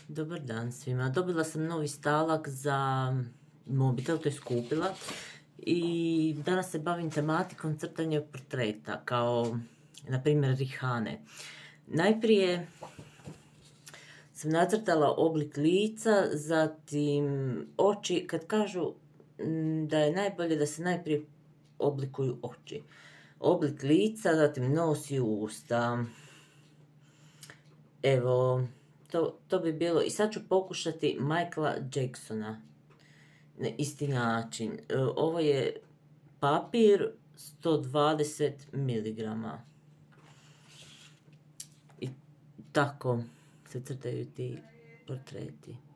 Dobar dan svima. Dobila sam novi stalak za mobitel, to je kupila. I danas se bavim tematikom crtanja portreta, kao, na primjer, Rihane. Najprije sam nacrtala oblik lica, zatim oči, kad kažu da je najbolje da se najprije oblikuju oči. Oblik lica, zatim nos i usta. Evo, to bi bilo. I sad ću pokušati Michaela Jacksona na isti način. Ovo je papir 120 mg. I tako se crtaju ti portreti.